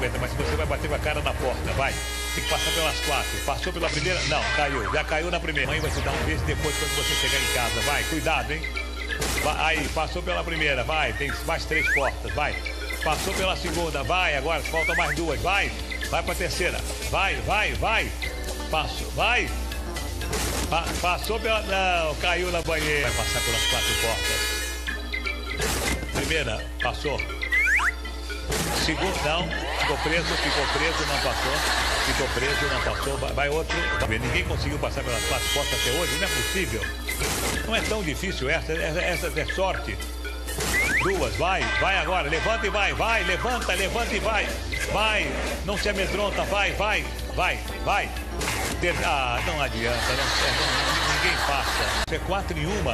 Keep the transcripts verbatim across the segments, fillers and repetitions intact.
cinquenta, mas você vai bater com a cara na porta, vai. Tem que passar pelas quatro. Passou pela primeira? Não, caiu. Já caiu na primeira. Mãe vai te dar um beijo depois quando você chegar em casa. Vai, cuidado, hein? Vai, aí, passou pela primeira, vai. Tem mais três portas, vai. Passou pela segunda, vai. Agora faltam mais duas, vai. Vai pra terceira. Vai, vai, vai. Passou, vai. Pa passou pela... Não, caiu na banheira. Vai passar pelas quatro portas. Primeira, passou. Segunda, não. Ficou preso, ficou preso, não passou. Ficou preso, não passou. Vai, vai outro. Ninguém conseguiu passar pelas quatro portas até hoje. Não é possível. Não é tão difícil essa. Essa, essa é sorte. Duas, vai. Vai agora. Levanta e vai. Vai. Levanta, levanta e vai. Vai. Não se amedronta. Vai, vai. Vai, vai. Ah, não adianta. Não, não, ninguém passa. Isso é quatro em uma.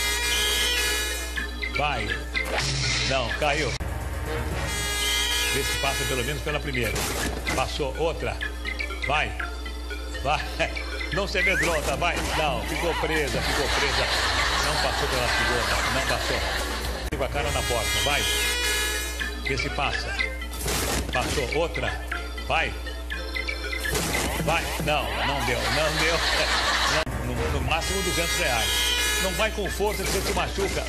Vai. Não, caiu. Vê se passa pelo menos pela primeira. Passou, outra. Vai. Vai. Não se amedronta, vai. Não, ficou presa, ficou presa. Não passou pela segunda, não passou. Com a cara na porta, vai. Vê se passa. Passou, outra. Vai. Vai. Não, não deu, não deu. No, no máximo duzentos reais. Não vai com força que você se machuca.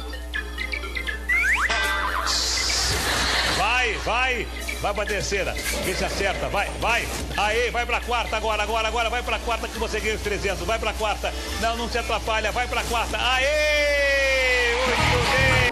Vai, vai, vai pra terceira, vê se acerta, vai, vai, aí, vai pra quarta agora, agora, agora, vai pra quarta que você ganha os trezentos, vai pra quarta, não, não se atrapalha, vai pra quarta, aê, muito bem.